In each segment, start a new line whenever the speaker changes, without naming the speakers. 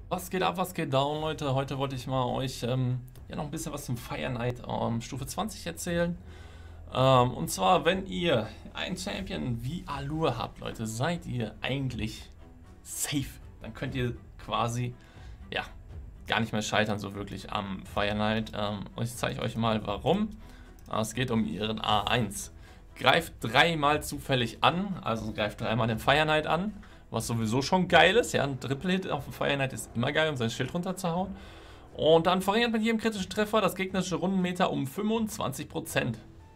Was geht ab, was geht down, Leute? Heute wollte ich mal euch ja noch ein bisschen was zum Fire Night Stufe 20 erzählen. Und zwar, wenn ihr einen Champion wie Allure habt, Leute, seid ihr eigentlich safe. Dann könnt ihr quasi, ja, gar nicht mehr scheitern so wirklich am Fire Night. Und ich zeige euch mal warum. Es geht um ihren A1. Greift dreimal zufällig an, also greift dreimal den Fire Night an. Was sowieso schon geil ist, ja, ein Triple-Hit auf dem Fire Night ist immer geil, um sein Schild runterzuhauen. Und dann verringert mit jedem kritischen Treffer das gegnerische Rundenmeter um 25%.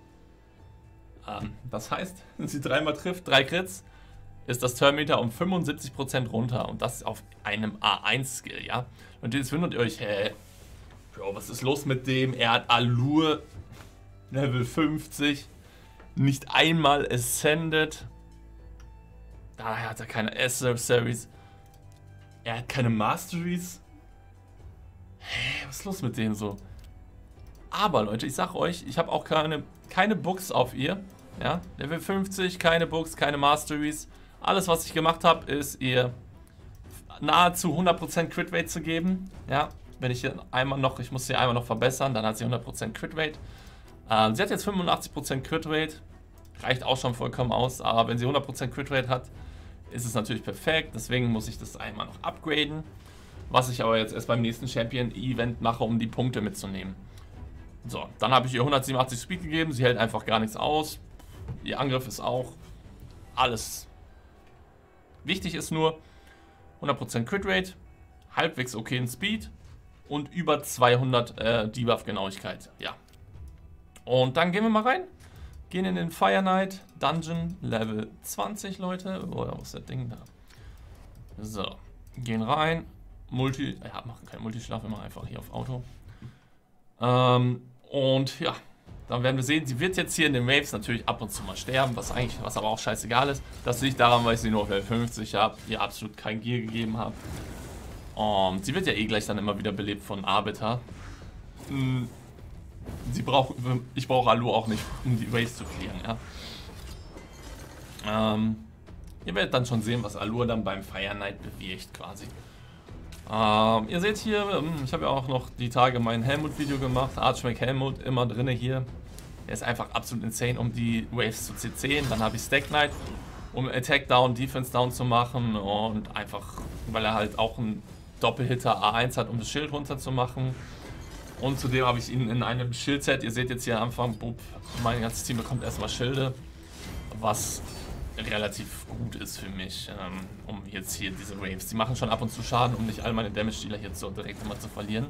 Das heißt, wenn sie dreimal trifft, 3 Crits, ist das Turnmeter um 75% runter. Und das auf einem A1-Skill, ja. Und jetzt wundert ihr euch, hä, Bro, was ist los mit dem? Er hat Allure, Level 50, nicht einmal Ascended. Daher hat er keine S-Series. Er hat keine Masteries. Hä, was ist los mit dem so? Aber Leute, ich sag euch, ich habe auch keine Books auf ihr. Ja, Level 50, keine Books, keine Masteries. Alles, was ich gemacht habe, ist ihr nahezu 100% Crit Rate zu geben. Ja, wenn ich hier einmal noch, ich muss sie einmal noch verbessern, dann hat sie 100% Crit Rate. Sie hat jetzt 85% Crit Rate. Reicht auch schon vollkommen aus, aber wenn sie 100% Crit Rate hat, ist es natürlich perfekt. Deswegen muss ich das einmal noch upgraden. Was ich aber jetzt erst beim nächsten Champion-Event mache, um die Punkte mitzunehmen. So, dann habe ich ihr 187 Speed gegeben. Sie hält einfach gar nichts aus. Ihr Angriff ist auch alles. Wichtig ist nur 100% Crit Rate, halbwegs okayen Speed und über 200 Debuff-Genauigkeit. Ja. Und dann gehen wir mal rein. Gehen in den Fire Night Dungeon Level 20, Leute. Oh, wo ist das Ding da? So, gehen rein. Machen keinen Multischlaf, immer einfach hier auf Auto. Und ja, dann werden wir sehen, sie wird jetzt hier in den Waves natürlich ab und zu mal sterben, was aber auch scheißegal ist. Das liegt daran, weil ich sie nur auf Level 50 habe, ihr absolut kein Gear gegeben habe. Und sie wird ja eh gleich dann immer wieder belebt von Arbiter. Ich brauche Allure auch nicht, um die Waves zu clearen, ja. Ihr werdet dann schon sehen, was Allure dann beim Fire Night bewirkt, quasi. Ihr seht hier, ich habe ja auch noch die Tage mein Helmut-Video gemacht, Archmage Helmut, immer drinne hier. Er ist einfach absolut insane, um die Waves zu CC'en. Dann habe ich Stack Knight, um Attack Down, Defense Down zu machen und einfach, weil er halt auch einen Doppelhitter A1 hat, um das Schild runter zu machen. Und zudem habe ich ihn in einem Schildset, ihr seht jetzt hier am Anfang, mein ganzes Team bekommt erstmal Schilde, was relativ gut ist für mich, um jetzt hier diese Waves. Die machen schon ab und zu Schaden, um nicht all meine Damage-Dealer hier so direkt immer zu verlieren.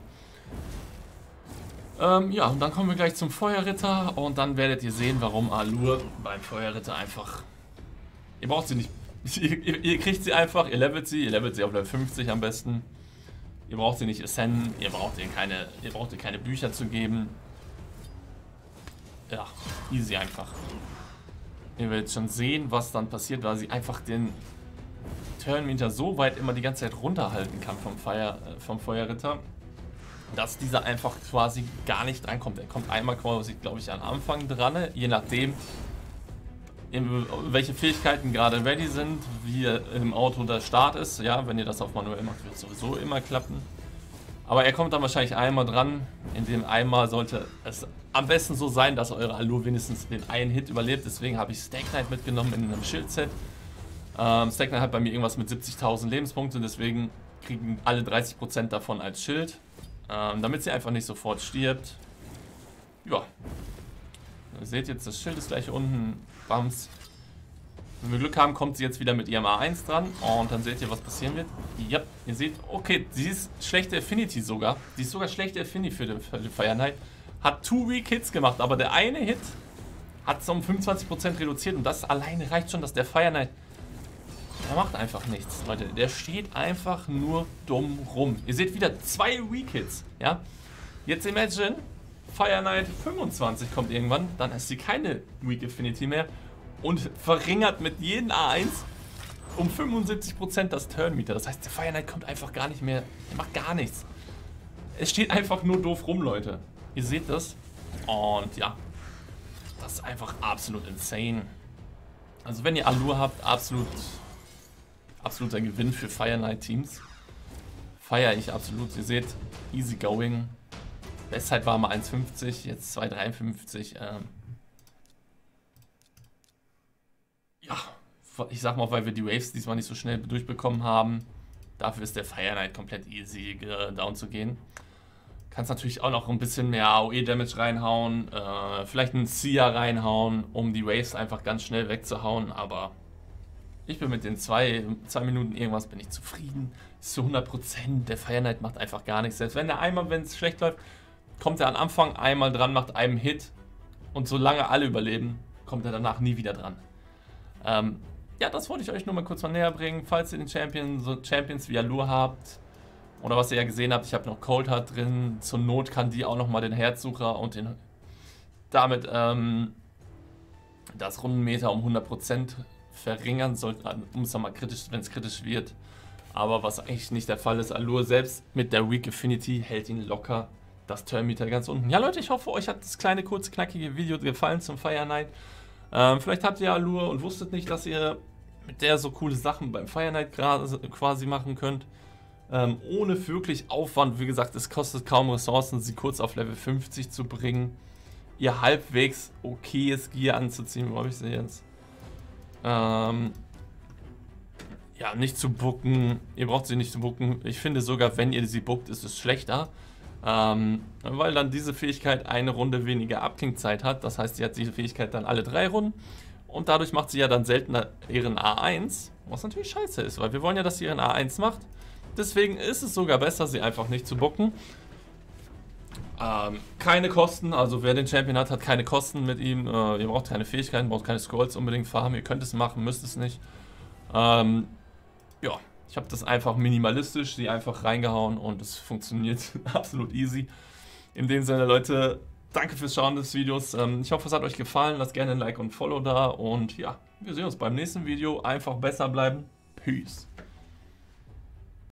Ja, und dann kommen wir gleich zum Feuerritter und dann werdet ihr sehen, warum Allure beim Feuerritter einfach... Ihr braucht sie nicht... ihr kriegt sie einfach, ihr levelt sie auf Level 50 am besten. Ihr braucht sie nicht ascenden, ihr braucht ihr keine Bücher zu geben. Ja, easy einfach. Ihr werdet schon sehen, was dann passiert, weil sie einfach den Turnmeter so weit immer die ganze Zeit runterhalten kann vom Feuerritter, dass dieser einfach quasi gar nicht reinkommt. Er kommt einmal quasi, glaube ich, am Anfang dran, je nachdem, welche Fähigkeiten gerade ready sind, wie im Auto der Start ist. Ja, wenn ihr das auf manuell macht, wird es sowieso immer klappen. Aber er kommt dann wahrscheinlich einmal dran. In dem einmal sollte es am besten so sein, dass eure Allure wenigstens den einen Hit überlebt. Deswegen habe ich Stack Knight mitgenommen in einem Schildset. Stack Knight hat bei mir irgendwas mit 70.000 Lebenspunkte. Deswegen kriegen alle 30% davon als Schild. Damit sie einfach nicht sofort stirbt. Ja. Ihr seht jetzt, das Schild ist gleich unten. Bams. Wenn wir Glück haben, kommt sie jetzt wieder mit ihrem A1 dran. Und dann seht ihr, was passieren wird. Ja, ihr seht, okay, sie ist schlechte Affinity sogar. Sie ist sogar schlechte Affinity für den Fire Night. Hat 2 Weak Hits gemacht, aber der eine Hit hat es um 25% reduziert. Und das alleine reicht schon, dass der Fire Night... Der macht einfach nichts, Leute. Der steht einfach nur dumm rum. Ihr seht wieder 2 Weak Hits, ja. Jetzt imagine... Fire Night 25 kommt irgendwann, dann ist sie keine Weak Affinity mehr und verringert mit jedem A1 um 75% das Turnmeter. Das heißt, der Fire Night kommt einfach gar nicht mehr, er macht gar nichts. Es steht einfach nur doof rum, Leute. Ihr seht das. Und ja, das ist einfach absolut insane. Also wenn ihr Allure habt, absoluter Gewinn für Fire Night Teams. Feiere ich absolut. Ihr seht, easy going. Bestzeit war mal 1,50, jetzt 2,53. Ja, ich sag mal, weil wir die Waves diesmal nicht so schnell durchbekommen haben. Dafür ist der Fire Knight komplett easy down zu gehen. Kannst natürlich auch noch ein bisschen mehr AOE-Damage reinhauen, vielleicht einen Sia reinhauen, um die Waves einfach ganz schnell wegzuhauen, aber ich bin mit den 2 Minuten irgendwas bin ich zufrieden. Ist zu 100%, der Fire Knight macht einfach gar nichts. Selbst wenn er einmal, wenn es schlecht läuft, kommt er am Anfang einmal dran, macht einen Hit und solange alle überleben, kommt er danach nie wieder dran. Ja, das wollte ich euch nur mal kurz mal näher bringen. Falls ihr den Champions wie Allure habt, oder was ihr ja gesehen habt, ich habe noch Cold Heart drin. Zur Not kann die auch nochmal den Herzsucher und damit das Rundenmeter um 100% verringern, um es mal kritisch, wenn es kritisch wird. Aber was eigentlich nicht der Fall ist, Allure selbst mit der Weak Affinity hält ihn locker das Turnmeter ganz unten. Ja Leute, ich hoffe, euch hat das kleine, kurze, knackige Video gefallen zum Fire Knight. Vielleicht habt ihr Allure und wusstet nicht, dass ihr mit der so coole Sachen beim Fire Knight quasi machen könnt. Ohne wirklich Aufwand. Wie gesagt, es kostet kaum Ressourcen, sie kurz auf Level 50 zu bringen. Ihr halbwegs okayes Gear anzuziehen. Wo habe ich sie jetzt? Ja, nicht zu booken. Ihr braucht sie nicht zu booken. Ich finde sogar, wenn ihr sie bookt, ist es schlechter. Weil dann diese Fähigkeit eine Runde weniger Abklingzeit hat. Das heißt, sie hat diese Fähigkeit dann alle 3 Runden. Und dadurch macht sie ja dann seltener ihren A1. Was natürlich scheiße ist, weil wir wollen ja, dass sie ihren A1 macht. Deswegen ist es sogar besser, sie einfach nicht zu booken. Keine Kosten, also wer den Champion hat, hat keine Kosten mit ihm. Ihr braucht keine Fähigkeiten, braucht keine Scrolls unbedingt farmen. Ihr könnt es machen, müsst es nicht. Ja, ich habe das einfach minimalistisch, sie einfach reingehauen und es funktioniert absolut easy. In dem Sinne, Leute, danke fürs Schauen des Videos. Ich hoffe, es hat euch gefallen. Lasst gerne ein Like und Follow da und ja, wir sehen uns beim nächsten Video. Einfach besser bleiben. Peace.